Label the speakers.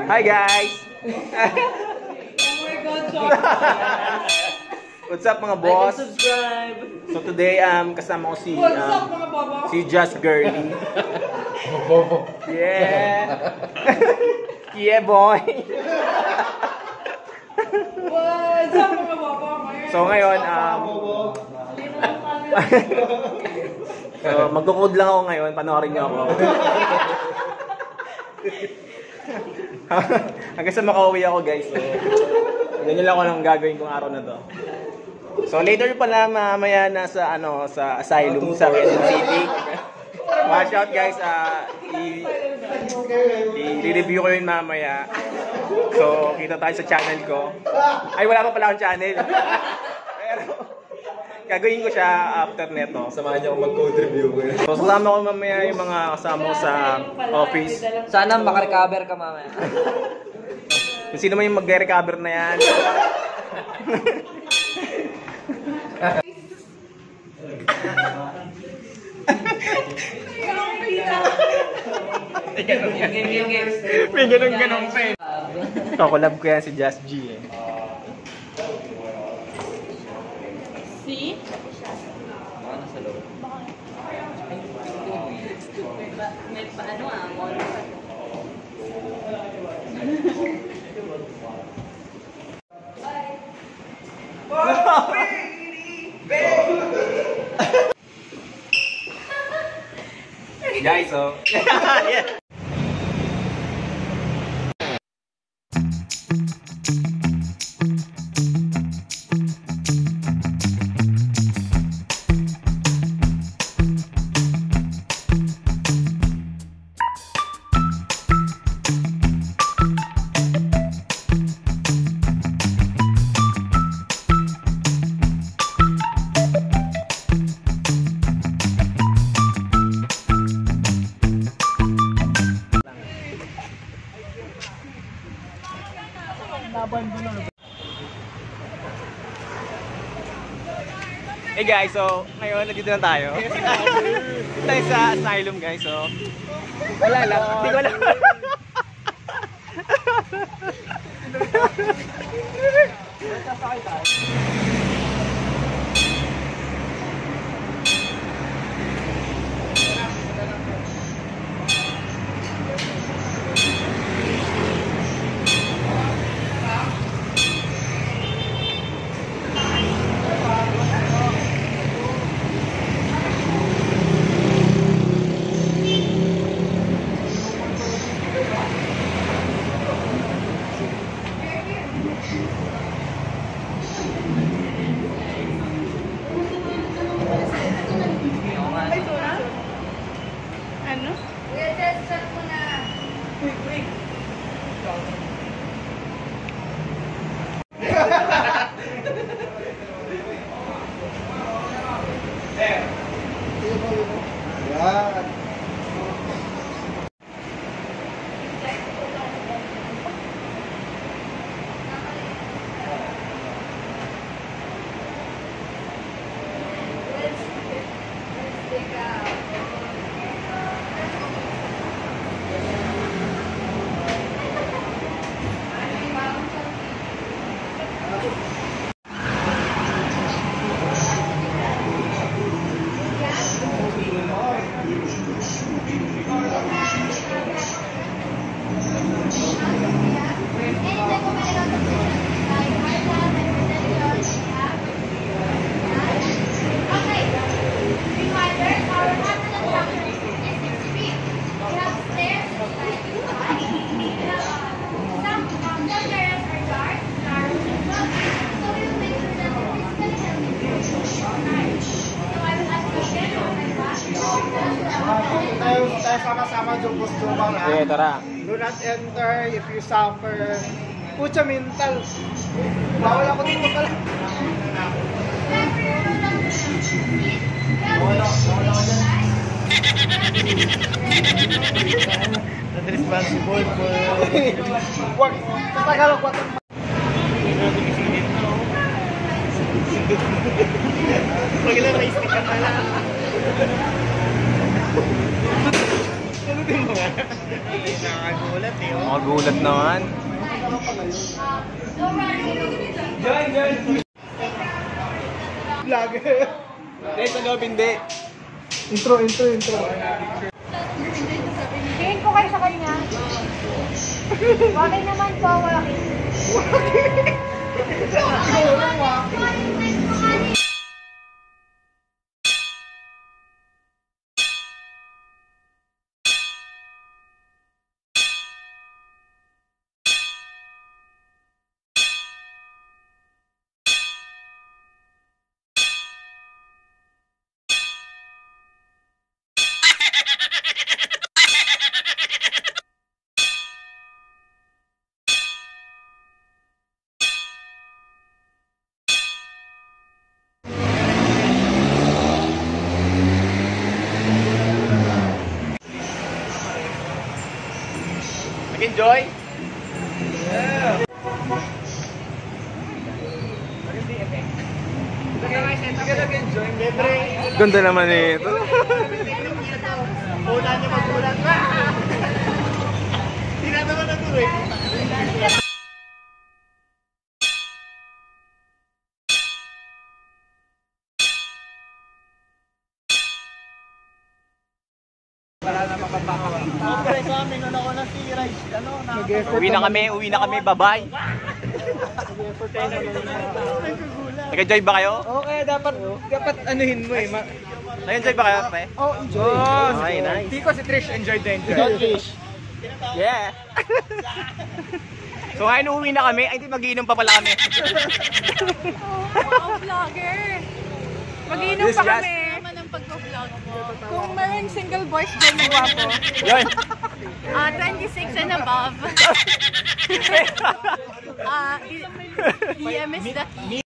Speaker 1: Hi guys!
Speaker 2: Oh my God,
Speaker 1: What's up mga boss?
Speaker 2: like and subscribe.
Speaker 1: So today kasama ko si
Speaker 2: What's up mga baba?
Speaker 1: si Just Girly.
Speaker 3: Bobo.
Speaker 1: Yeah. Yeah boy.
Speaker 2: What's up mga baba?
Speaker 1: So ngayon so magko-code lang ako ngayon, panoorin niyo ako. Hanggang sa makauwi ako guys. So ganyan lang ako nang gagawin kong araw na to. So later pala mamaya na sa sa asylum sa Quezon City. Watch out guys, i-review ko yun mamaya. So kita tayo sa channel ko. Ay wala pa pala akong channel. Pero gagawin ko siya after neto.
Speaker 3: Samahan niyo ako mag-code review.
Speaker 1: So salamat ko mamaya yung mga kasama ko sa office.
Speaker 2: Sana makarecover ka mamaya.
Speaker 1: Kung sino man yung mag-recover na yan. May ganun pa eh. Kakulab ko yan si Just G eh.
Speaker 2: See? May paano
Speaker 1: Guys, so yeah. Hey guys, so ngayon nandito na tayo. Tayo sa asylum guys, so wala lang, hindi ko alam.
Speaker 2: Ano?
Speaker 4: I-test mo na.
Speaker 2: Wait.
Speaker 3: Yan.
Speaker 4: Let's take out.
Speaker 3: Tayo sama-sama yung gusto ba nga?
Speaker 1: Okay, tara.
Speaker 3: Do not enter if you suffer. Pucha mental. Bawal ako dito pala. Not responsible for... Wag! Sa Tagalog, wag! Pag ilang race ka pala. Pindutin mo nga. Nakakagulat eh. Oh.
Speaker 1: Magulat naman.
Speaker 3: Vlogger.
Speaker 1: Hindi, sa loob hindi.
Speaker 3: Intro.
Speaker 4: Tingin ko kayo sa kanya. Bakit naman po, Waki?
Speaker 1: Nag-enjoy? Ganda naman ito.
Speaker 3: Una niya magulat na. Hindi na naman na tuloy. Para na makapakawa. Okay, sa amin, ako na si Rice.
Speaker 1: Uwi na kami, bye-bye. Nag-enjoy ba kayo?
Speaker 3: Okay, dapat anuhin mo eh.
Speaker 1: Nag-enjoy ba kayo, pre?
Speaker 3: Oh, enjoy.
Speaker 1: Okay, nice.
Speaker 3: Hindi ko si Trish enjoy din. Trish.
Speaker 1: Yeah. So ngayon uuwi na kami, ay hindi magiinom pa pala kami.
Speaker 2: Wow, vlogger. Mag-iinom
Speaker 1: This
Speaker 2: pa
Speaker 1: just-
Speaker 2: kami. Naman ang pagpa-vlog mo. Kung mayroong single boys dyan na gwapo,
Speaker 1: Yun.
Speaker 2: 26 and above. DM is the key.